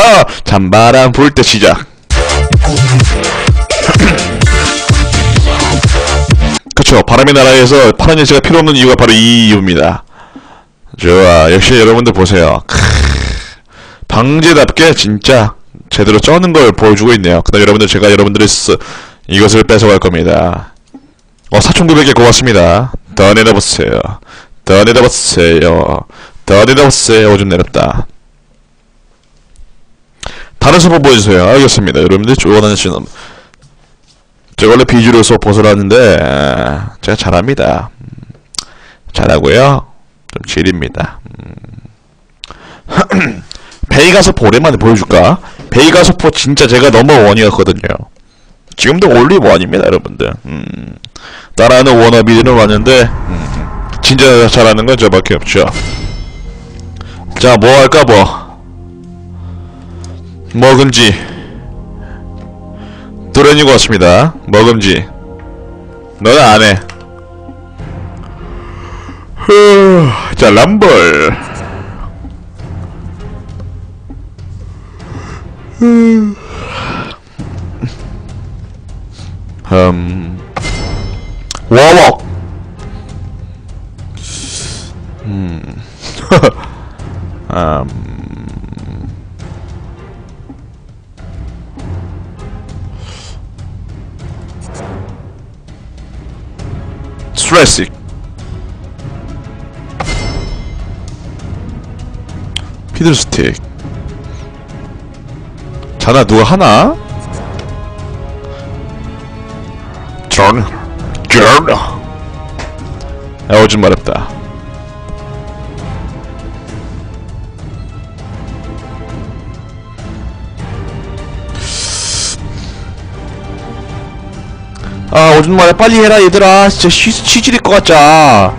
찬바람 불 때 시작. 그쵸, 바람의 나라에서 파란 열쇠가 필요 없는 이유가 바로 이 이유입니다. 좋아, 역시 여러분들 보세요. 방제답게 진짜 제대로 쩌는 걸 보여주고 있네요. 그다음 여러분들, 제가 여러분들의 이것을 뺏어갈 겁니다. 4,900개 고맙습니다. 더 내려보세요. 더 내려보세요. 더 내려보세요. 좀 내렸다. 다른 소포 보여주세요. 알겠습니다. 여러분들 원하시는, 제가 원래 비주류에서 보소를 하는데 제가 잘합니다. 잘하고요. 좀 질입니다. 베이가소포 오랜만에 보여줄까? 베이가소포 진짜 제가 넘버원이었거든요. 지금도 올리원입니다, 여러분들. 따라하는 워너비들은 왔는데 진짜 잘하는 건 저밖에 없죠. 자, 뭐 할까, 먹음지 도련이 것 같습니다. 먹음지, 너는 안해. 자, 람벌. 워웍. 스트레식. 피들스틱. 자나 누가 하나? 전 오줌 마렵다. 아, 오줌 마려. 빨리 해라 얘들아. 진짜 쉬질릴 것 같자.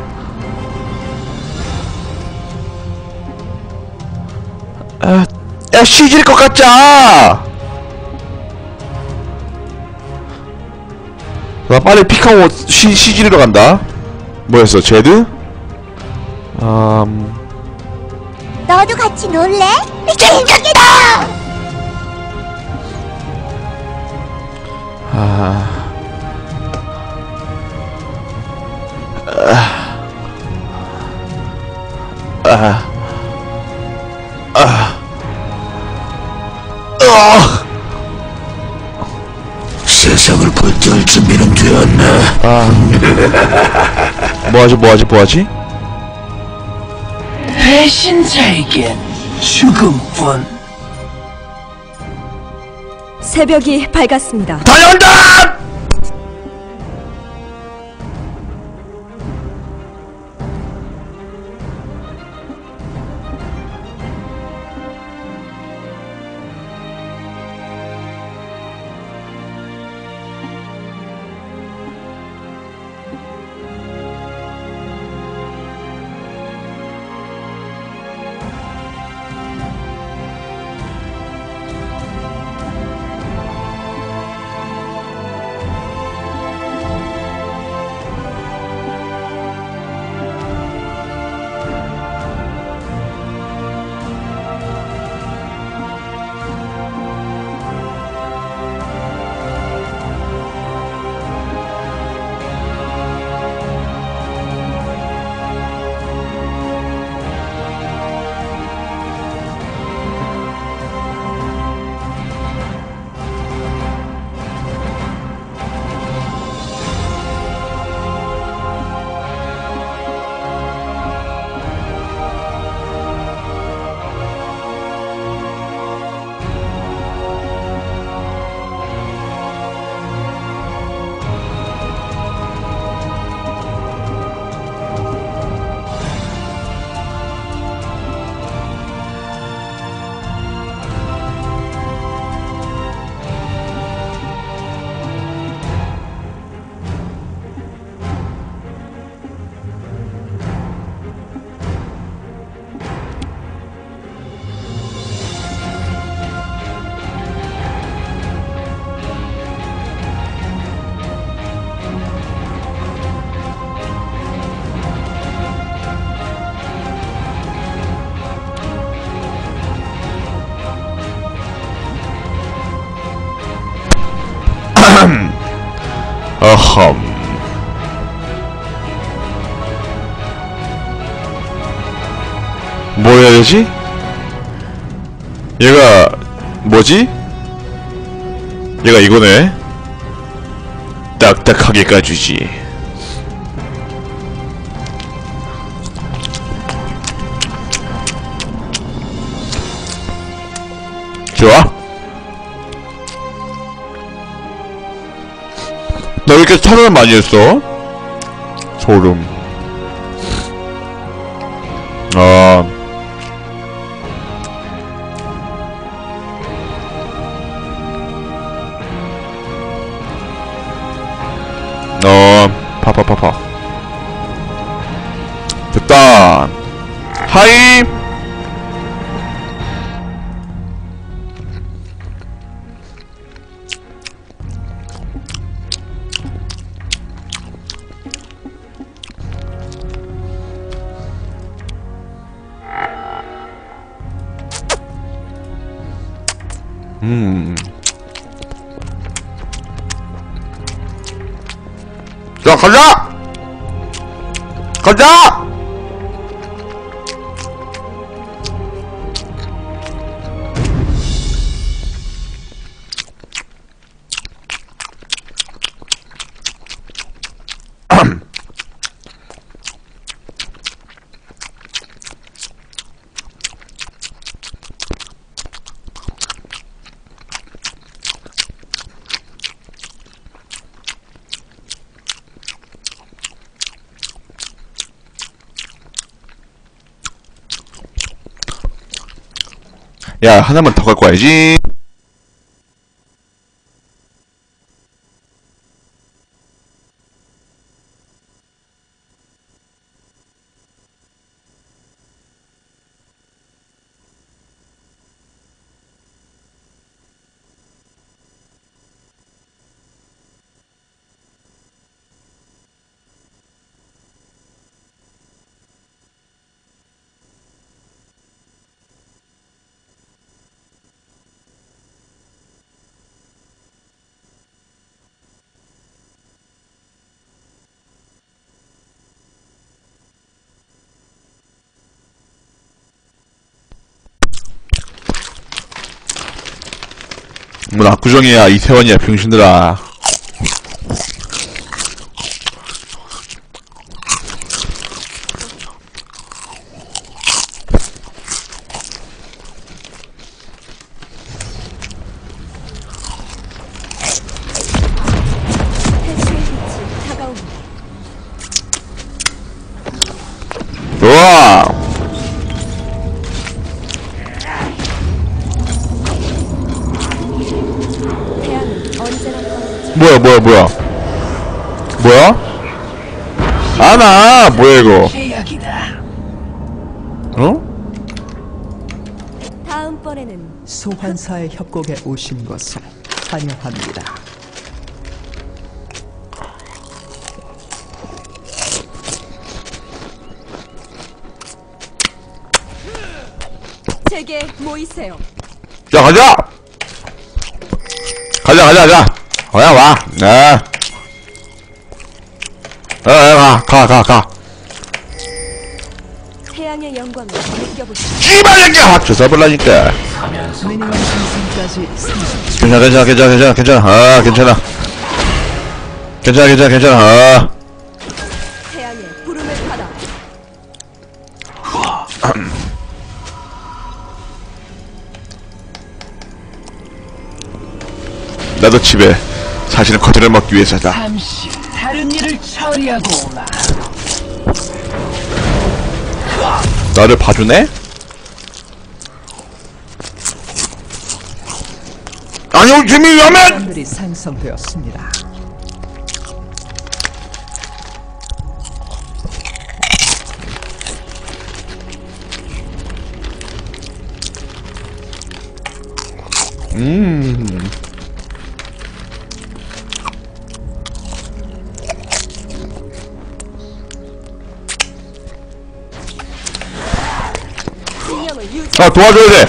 야, 쉬질 것 같자. 나 빨리 픽하고 쉬지리러 간다. 뭐였어, 제드? 너도 같이 놀래? 재밌겠다! 세상을 불태울 준비는 되었나? 뭐하지? 배신자에겐 죽음뿐. 새벽이 밝았습니다. 달려간다! 컴. 뭐 해야 되지? 얘가 뭐지? 얘가 이거네. 딱딱하게 까주지. 좋아? 나 왜 이렇게 차단을 많이 했어? 소름. 파파파파. 됐다. 하이. 자, 가자! 가자! 야, 하나만 더 갖고 와야지. 뭐 압구정이야, 이태원이야, 병신들아. 좋아. 뭐야? 아나, 뭐야 이거? 계약이다. 어? 다음번에는 소환사의 협곡에 오신 것을 환영합니다. 제게 모이세요. 자, 가자! 가자. 와. 가. 태양의 영광을 느껴보시오. 씨발 새끼야! 조사볼라니까. 미니멈 생성까지 30초. 괜찮아. 태양의 부름을 받아. 나도 집에 사실은 커튼을 먹기 위해서다. 잠시 다른 일을 처리하고 오라. 나를 봐주네? 아니요, 재미 위험해! 사람들이 생성되었습니다. 균형을 유지. 도와줘야 돼!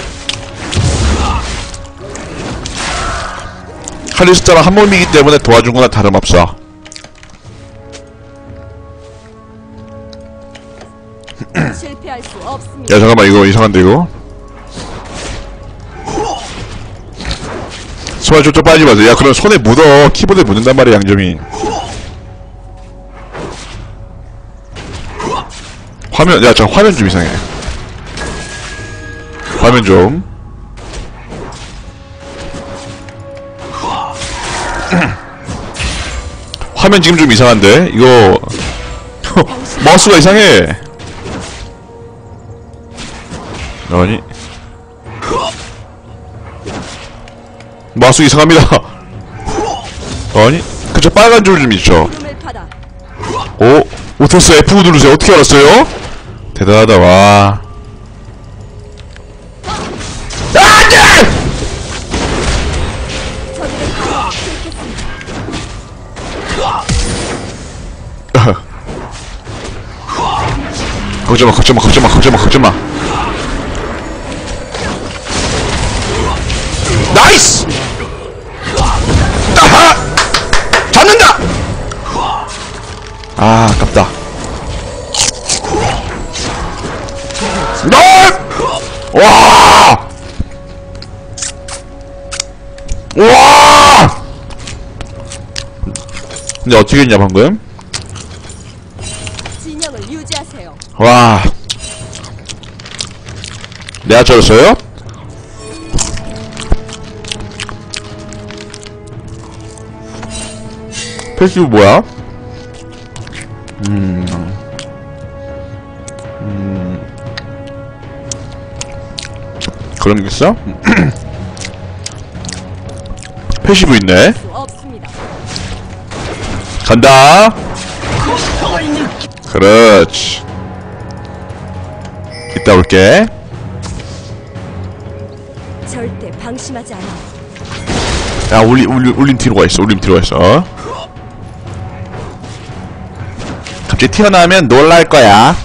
칼리스타랑 한 몸이기 때문에 도와준 거나 다름없어. 실패할 수 없습니다. 야 잠깐만 이거 이상한데 이거 손에 좀 빠지지 마세요. 야 그럼 손에 묻어. 키보드에 묻는단 말이야 양점이. 화면 야 저 화면 좀 이상해. 화면 좀 화면 지금 좀 이상한데 이거 마우스가 이상해. 아니 마우스 이상합니다. 아니 그저 빨간 줄 좀 있죠. 부름을 받아. 오 오토스 F 누르세요. 어떻게 알았어요? 대단하다. 와 안돼! 저들의 가능을 뚫겠습니다. 걱정마. 나이스! 아하! 잡는다! 아, 아깝다. 와! 와! 근데 어떻게 했냐 방금? 진영을 유지하세요. 와 내가 쩔었어요? 패시브 뭐야? 그런 게 있어? 패시브 있네. 수 없습니다. 간다. 그렇지. 이따 올게. 절대 방심하지 않아. 야 울림 뒤로 가 있어. 울림 뒤로 가 있어. 갑자기 튀어나오면 놀랄 거야.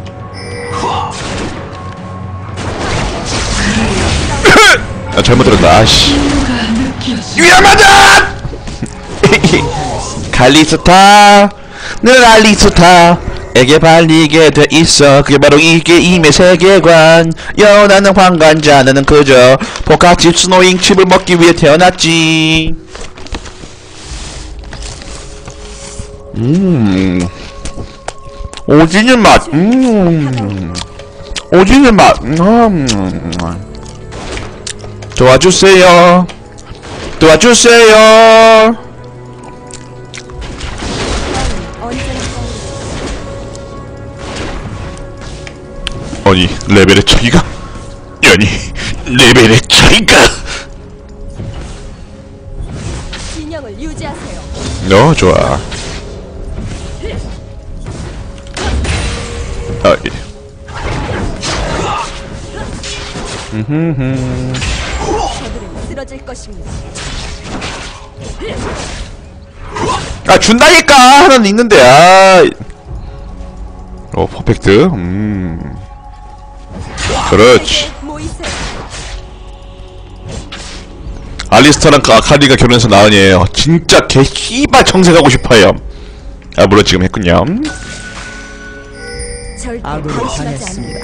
아 잘못 들었다. 아씨. 위험하다. 칼리스타, 늘 알리스타에게 발리게 돼 있어. 그게 바로 이 게임의 세계관. 나는 황관자, 나는 그저 포카칩 스노잉 칩을 먹기 위해 태어났지. 오지는 맛. 오지는 맛. 도와주세요. 언제나 아니 레벨의 차이가? 레벨의 차이가? 진영을 유지하세요. 좋아. 예. 저들은 쓰러질 것입니다. 아 준다니까 하나는 있는데. 퍼펙트. 그렇지. 모이세요. 알리스타랑 아카리가 결혼해서 나으니에요. 진짜 개 씨발 청색하고 싶어요. 아 물론 지금 했군요. 절대 아군이 방심하지 않아. 당했습니다.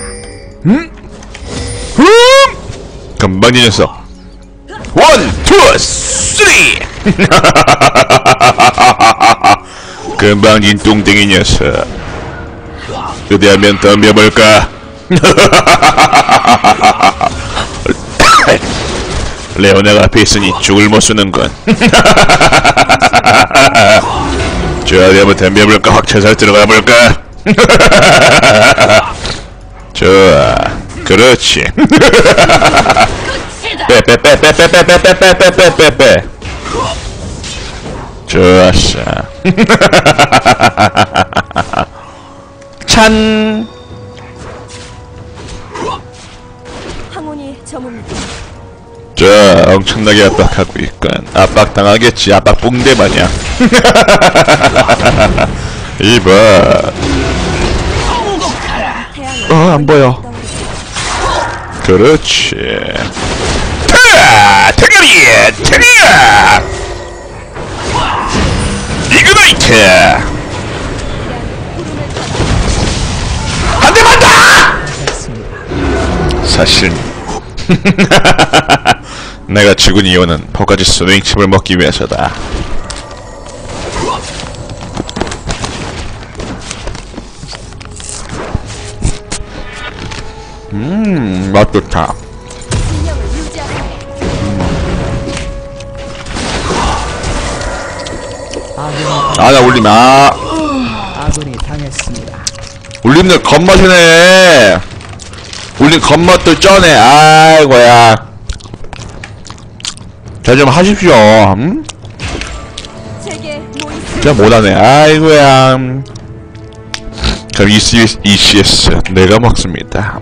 금방 이 녀석. 1, 2, 3. 금방진 뚱땡이 녀석. 그대하면 덤벼볼까? 레오나가 앞에 있으니 죽을 못 쓰는군. 저 어디 한번 덤벼볼까? 확철살 들어가볼까? 좋아, 그렇지. 빼. 좋았어. 찬. 황혼이 저뭅니다. 자, 엄청나게 압박하고 있군. 압박당하겠지. 압박 붕대 마냥. 이봐. 태양을 안 보여. 그렇지. 대가리! 이그나이트! 한 대만 더! 내가 죽은 이유는 포까지 스윙칩을 먹기 위해서다. 맛 좋다. 진영을 유지하세요. 나 울림, 아군이 당했습니다. 울림들 겉맛이네. 울림 겉맛도 쩌네. 아이고야. 잘 좀 하십시오. 제게 모이세요. 진짜 못하네. 아이고야. 그럼 ECS 내가 먹습니다.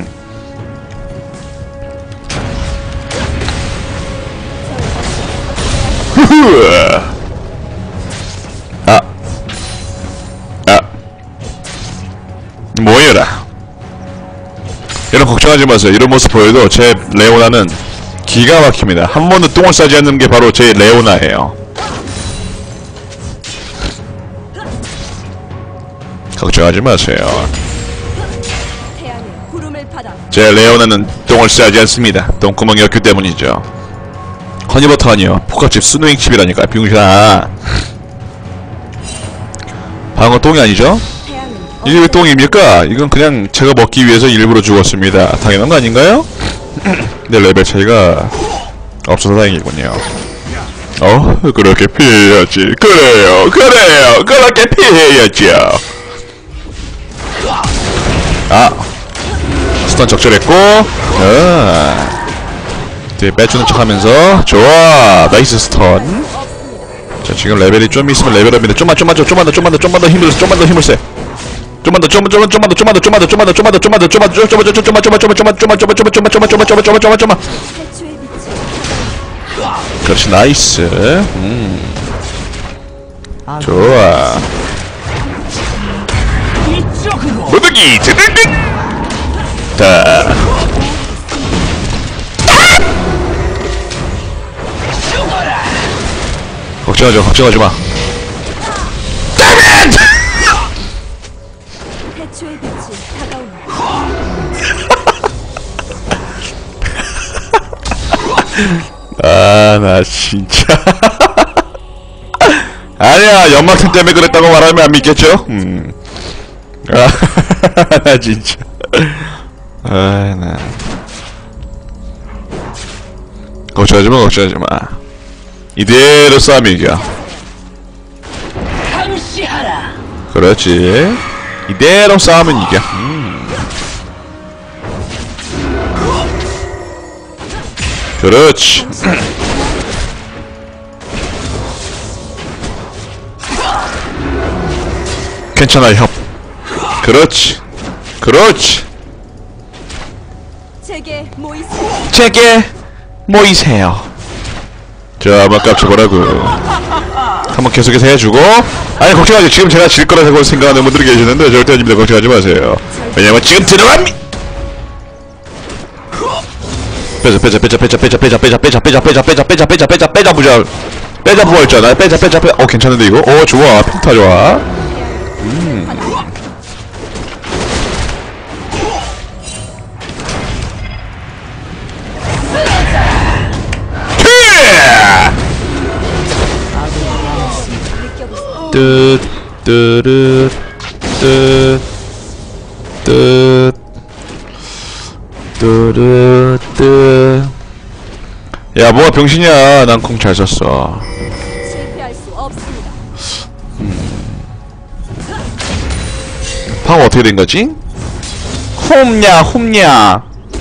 모여라. 여러분 걱정하지 마세요. 이런 모습 보여도 제 레오나는 기가 막힙니다. 한 번도 똥을 싸지 않는 게 바로 제 레오나예요. 걱정하지 마세요. 태양의 구름을 받아 제 레오나는 똥을 싸지 않습니다. 똥구멍이 없기 때문이죠. 허니버터 아니요. 포카칩 스누잉칩이라니까. 병신아. 방어 똥이 아니죠? 태양은 이게 왜 똥입니까? 이건 그냥 제가 먹기 위해서 일부러 죽었습니다. 당연한 거 아닌가요? 내 레벨 차이가 없어서 다행이군요. 그렇게 피해야지. 그래요, 그렇게 피해야죠. 스턴 적절했고, 뒤에 빼주는 척 하면서, 좋아, 나이스 스턴. 자, 지금 레벨이 좀 있으면 레벨업인데, 좀만 더 힘을 세. 좀만 더 해초의 빛이 그렇지, 나이스. 아군이 좋아. 이쪽으로. 무더기 드드득. 자, 걱정하지 마. 해초의 빛이 다가옵니다. 나 진짜. 아니야, 연막탄 때문에 그랬다고 말하면 안 믿겠죠? 나 진짜. 나. 걱정하지 마. 이대로 싸움이 이겨. 감시하라. 그렇지. 이대로 싸우면 이겨. 그렇지. 괜찮아, 협. 그렇지. 제게 모이세요. 제게 모이세요. 자, 한번 깝쳐보라고. 한번 계속해서 해주고. 아니, 걱정하지. 지금 제가 질 거라고 생각하는 분들이 계시는데 절대 아닙니다. 걱정하지 마세요. 왜냐면 지금 들어갑니다. 빼자 부활했잖아. 빼자. 괜찮은데 이거? 좋아. 평타 좋아. 야, 뭐가 병신이야. 난 콩 잘 썼어. 실패할 수 없습니다. 방금 어떻게 된 거지? 홈냐.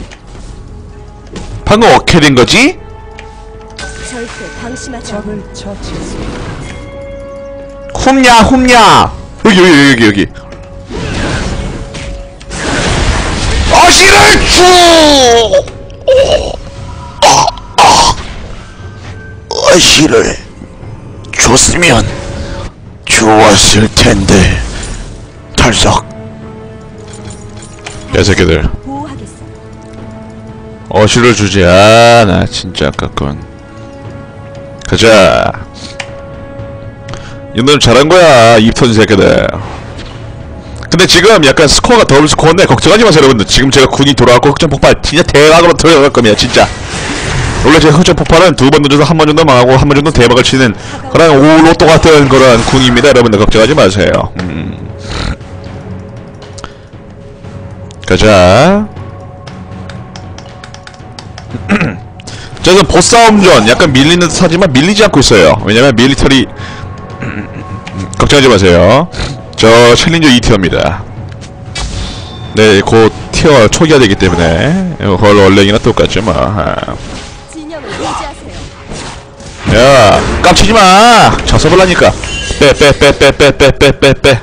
방금 어떻게 된 거지? 절대 방심하지 않아. 적을 처치했습니다. 홈냐. 여기. 어시를 주! 어시를 줬으면 좋았을 텐데. 탈석. 개새끼들. 보호하겠어. 어시를 주지. 나 진짜 아깝군. 가자. 이놈 잘한 거야, 입턴 새끼들. 근데 지금 약간 스코어가 더블 스코어인데 걱정하지 마세요 여러분들. 지금 제가 군이 돌아왔고 흑점 폭발 진짜 대박으로 들어갈 겁니다 진짜. 원래 제 흑점 폭발은 2번 던져서 1번 정도 망하고 1번 정도 대박을 치는 그런 오로또 같은 그런 군입니다 여러분들. 걱정하지 마세요. 가자. 저는 보싸움전 약간 밀리는 듯 하지만 밀리지 않고 있어요. 왜냐면 밀리터리 걱정하지 마세요. 저 챌린저 2티어입니다. 네, 곧 티어 초기화 되기 때문에 원래이나 똑같죠 뭐. 진영을 유지하세요. 야, 깜치지마! 자서볼라니까. 빼.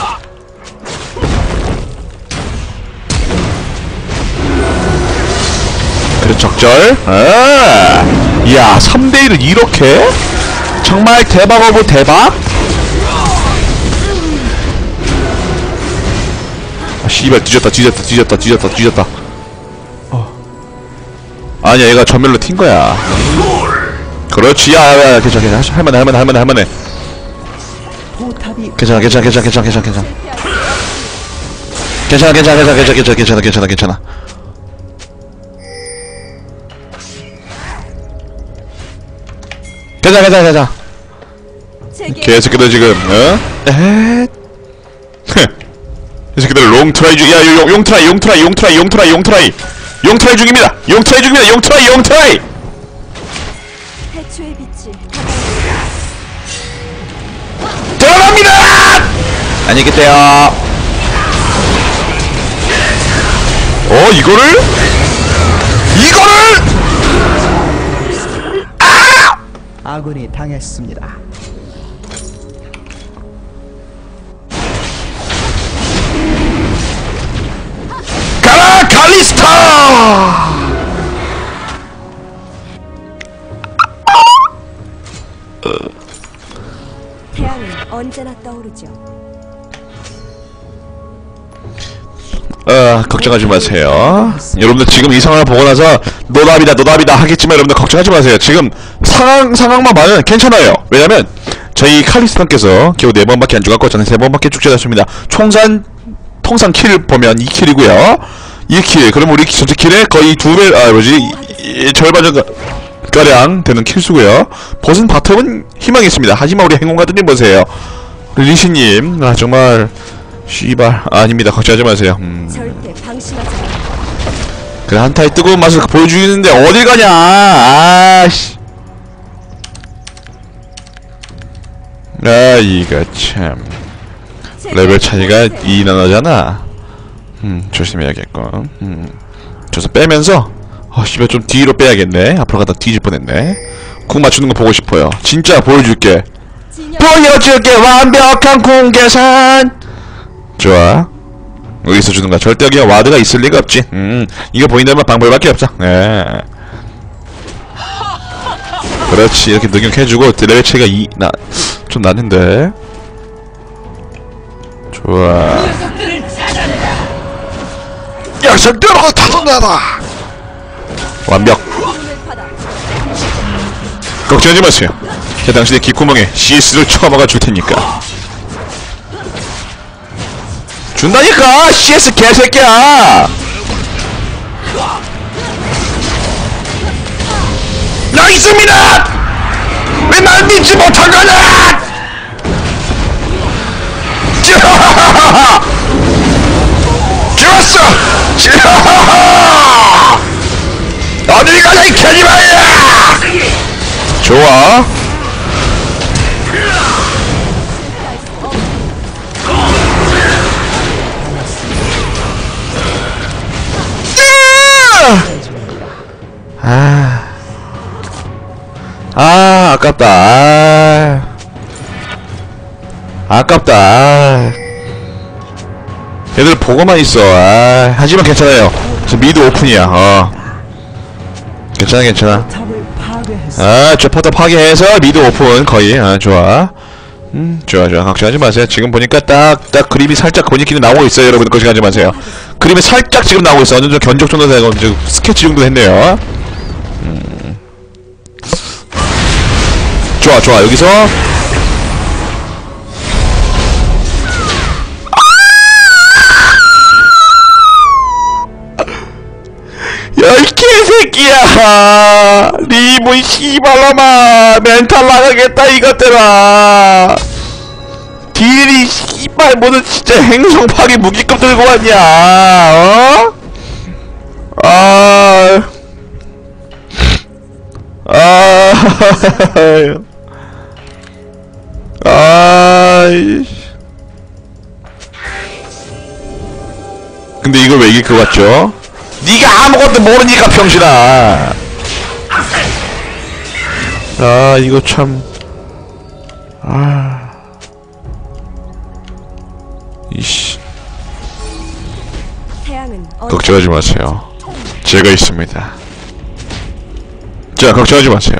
적절. 이야, 3대1을 이렇게? 정말 대박 오브 대박? 아, 씨발, 뒤졌다. 아니야, 얘가 전멸로 튄 거야. 그렇지, 야, 괜찮아. 할만해. 포탑이 괜찮아. 괜찮아. 괜찮아. 제게 개새끼들 지금, 이 새끼들 롱트라이 중, 야, 용트라이 중입니다. 용트라이! 해초의 빛이 들어갑니다! 안녕히 계세요. 이거를? 아군이 당했습니다. 가라, 칼리스타! 태양은 언제나 떠오르죠. 걱정하지 마세요. 여러분들 지금 이 상황을 보고 나서 노답이다 하겠지만 여러분들 걱정하지 마세요. 지금 상황만 봐면 괜찮아요. 왜냐면 저희 칼리스탄께서 겨우 4번밖에 안 죽었고 저는 3번밖에 죽지 않았습니다. 통상 킬 보면 2킬이고요 1킬. 그럼 우리 전체 킬의 거의 2배, 절반 가량 되는 킬수고요. 버슨 바텀은 희망이 있습니다. 하지만 우리 행운가드님 보세요. 리시님, 정말 씨발 아닙니다. 걱정하지 마세요. 절대 방심하지 마. 그래, 한타의 뜨거운 맛을 보여주는데 어딜 가냐. 아씨. 이거 참 레벨 차이가 2 나잖아. 조심해야겠고. 저서 빼면서 씨발 좀 뒤로 빼야겠네. 앞으로 가다 뒤질 뻔했네. 쿵 맞추는 거 보고 싶어요. 진짜 보여줄게. 완벽한 쿵 계산. 좋아. 여기서 주는가? 절대 여기 와드가 있을 리가 없지. 이거 보인다면 방법밖에 없어. 그렇지. 이렇게 능력해주고 레벨 차이가 좀 나는데. 좋아. 약속대로 타선나다. 완벽. 걱정하지 마세요. 제가 당신의 귓구멍에 CS를 쳐박아 줄 테니까. 준다니까! CS 개새끼야! 나 있습니다! 왜 날 믿지 못한 거냐! 죽었어! 어딜 가냐 이 개지마야! 좋아. 아깝다. 아깝다. 얘들 보고만 있어. 하지만 괜찮아요. 저 미드 오픈이야. 괜찮아. 포탑을 파괴했습니다. 저 포탑 파괴해서 미드 오픈 거의. 좋아. 좋아. 걱정하지 마세요. 지금 보니까 딱 그림이 살짝 본인끼리 나오고 있어요. 여러분 걱정하지 마세요. 그림이 살짝 지금 나오고 있어. 어느 정도 견적 정도 되고 스케치 정도 했네요. 좋아. 여기서 새끼야! 리본 씨발놈아! 멘탈 나가겠다 이것들아! 딜이 씨발 뭐는 진짜 행성파괴 무기급 들고 왔냐? 어? 근데 이걸 왜 이길 것 같죠? 네가 아무것도 모르니까 병신아. 이거 참. 이씨. 태양은 걱정하지 마세요. 제가 있습니다. 자, 걱정하지 마세요.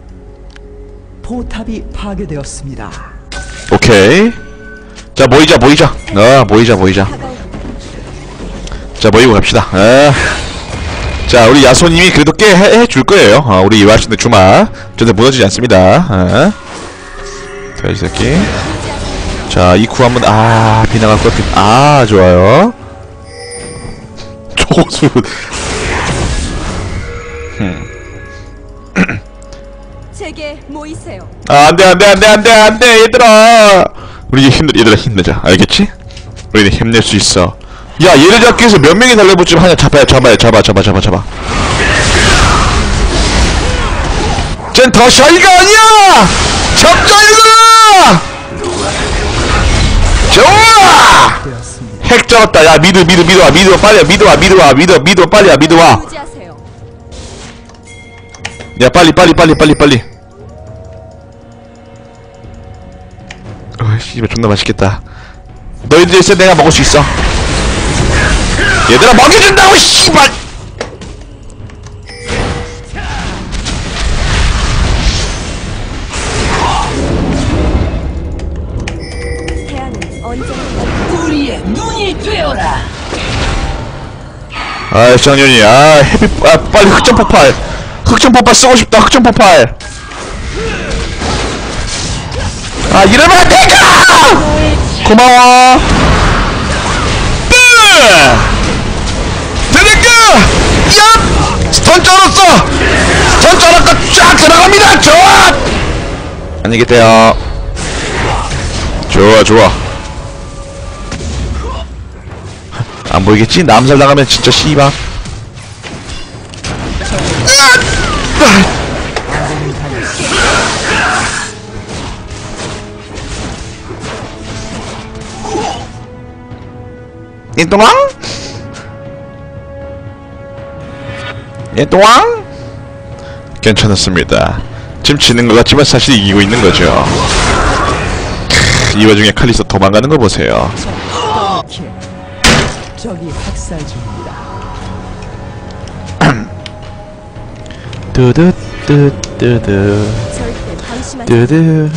포탑이 파괴되었습니다. 오케이. 자, 모이자. 모이자. 자, 모이고 갑시다. 자, 우리 야소님이 그래도 꽤 해줄 거예요. 우리 이와신의 주마. 절대 무너지지 않습니다. 자, 이 새끼. 자, 이쿠 한번, 비나갈 것 같은, 좋아요. 조수. 제게 모이세요. 안 돼, 얘들아. 우리 얘들아, 힘내자. 알겠지? 우리는 힘낼 수 있어. 야, 얘를 잡기 위해서 몇 명이 달려붙지만 하냐. 잡아. 쟨 더 샤이가 아니야! 잡자, 얘들아! 좋아! 되었습니다. 핵 잡았다. 야, 미드 와. 빨리 와. 유지하세요. 야, 빨리. 씨발, 존나 맛있겠다. 너희들 있어, 내가 먹을 수 있어. 얘들아, 먹여준다고, 씨발! 태양은 언제나 우리의 눈이 되어라. 쌍년이, 빨리 흑점폭발 쓰고 싶다, 흑점폭발. 이러면 안 되니까! 고마워. 드링크! 얍! 스턴 쩔었어! 스턴 쩔었고 쫙 들어갑니다! 좋아! 안녕히 계세요. 좋아. 안 보이겠지? 남살 나가면 진짜 씨발. 얘동안? 괜찮았습니다. 지금 지는 것 같지만 사실 이기고 있는 거죠. 이 와중에 칼리스 도망가는 거 보세요. 킬. 적이 학살 중입니다. 절대 방심하지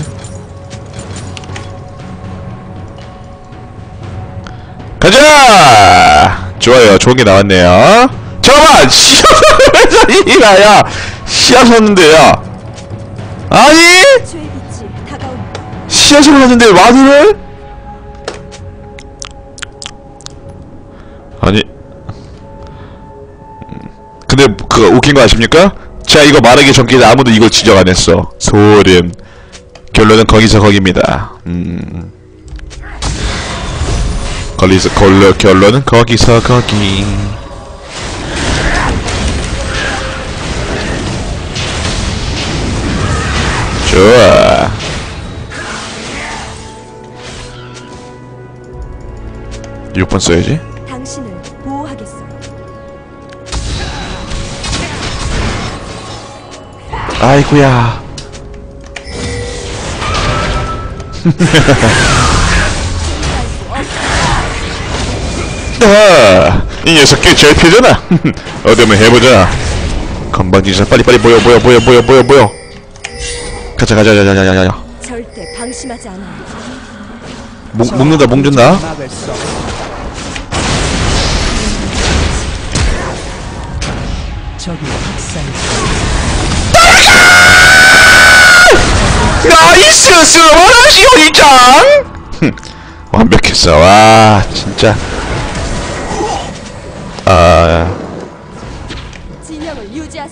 가자! 좋아요. 좋은 게 나왔네요. 잠깐만! 씨앗이야! 씨앗을 했는데요. 아니! 최의 빛이 다가옵니다. 씨앗을 했는데 와드를? 아니. 근데 그거 웃긴 거 아십니까? 제가 이거 말하기 전까지 아무도 이걸 지적 안 했어. 소름. 결론은 거기서 거기입니다. 결론은 거기서 거기. 좋아. 몇 번 써야지? 당신을 보호하겠어요. 아이구야. 이 녀석 꽤 잘 펴잖아. 어디 한번 해보자. 건방지사 빨리 모여. 가자. 절대 방심하지 않아요. 목는다. 막을 수 없- 적이 학살 중. 나이스 스원하시오 이장. 완벽했어. 와 진짜. 진영을 유지하세요.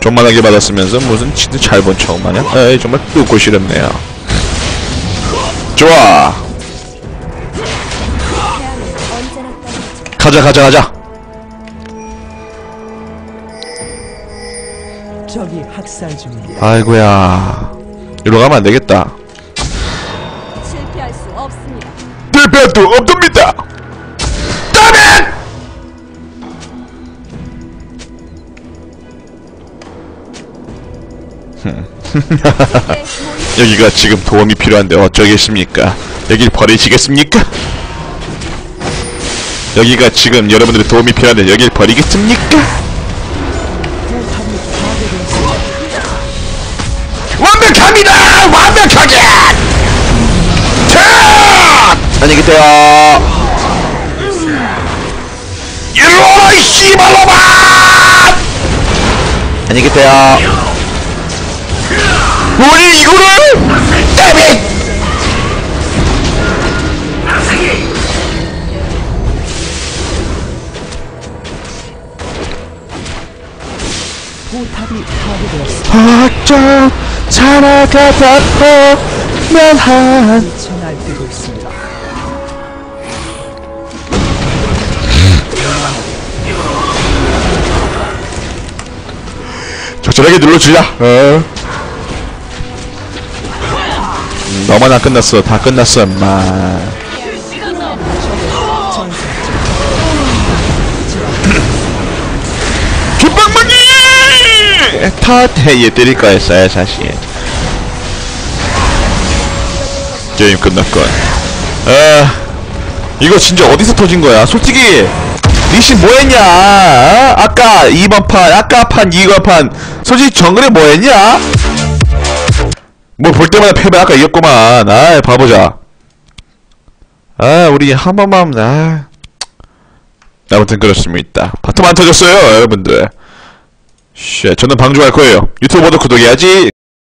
좀만하게 받았으면서 무슨 진짜 잘 본 척 마냥. 에이, 정말 뜯고 싫었네요. 좋아. 가자. 적이 학살 중입니다. 아이고야. 이리로 가면 안 되겠다. 실패할 수 없습니다. 실패할 수 없습니다. 다멘! 여기가 지금 도움이 필요한데 어쩌겠습니까? 여길 버리시겠습니까? 여기가 지금 여러분들의 도움이 필요한데 여길 버리겠습니까? 완벽합니다! 완벽하게! 자! 안녕히 계세요. 일로와라 이 씨발로마! 안녕히 계세요. 우리 이거를 데뷔! 포탑이 파괴되었습니다. 어쩜 살아가다 보면 미쳐 날뛰고 있습니다. 적절하게 눌러주자. 너만 안 끝났어. 다 끝났어, 엄마. 김방망이! 타태에 때릴 거였어요, 사실. 게임 끝났건. 이거 진짜 어디서 터진 거야? 솔직히 리신 뭐했냐? 아까 2번 판, 아까 판, 2번 판. 솔직히 정글에 뭐했냐? 뭐 볼 때마다 패배 아까 이겼구만. 봐보자. 우리 한 번만. 아무튼 그렇습니다. 바텀 안 터졌어요, 여러분들. 저는 방종할 거예요. 유튜버도 구독해야지.